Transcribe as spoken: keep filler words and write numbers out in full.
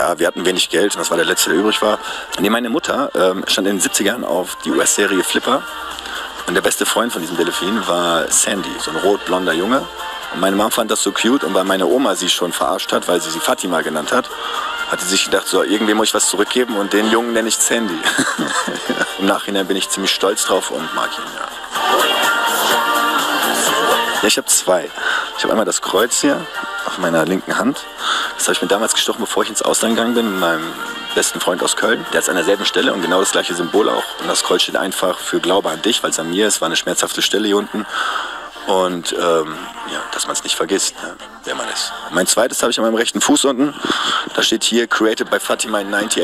ja, wir hatten wenig Geld und das war der letzte, der übrig war. Nee, meine Mutter ähm, stand in den siebzigern auf die U S-Serie Flipper und der beste Freund von diesem Delfin war Sandy, so ein rot-blonder Junge. Und meine Mom fand das so cute und weil meine Oma sie schon verarscht hat, weil sie sie Fatima genannt hat, hat sie sich gedacht, so, irgendwie muss ich was zurückgeben und den Jungen nenne ich Sandy. Im Nachhinein bin ich ziemlich stolz drauf und mag ihn, ja. Ja, ich habe zwei. Ich habe einmal das Kreuz hier auf meiner linken Hand. Das habe ich mir damals gestochen, bevor ich ins Ausland gegangen bin, mit meinem besten Freund aus Köln. Der ist an derselben Stelle und genau das gleiche Symbol auch. Und das Kreuz steht einfach für Glaube an dich, weil es an mir ist. War eine schmerzhafte Stelle hier unten. Und ähm, ja, dass man es nicht vergisst, ne, wer man ist. Mein zweites habe ich an meinem rechten Fuß unten. Da steht hier, created by Fatima in neunundneunzig.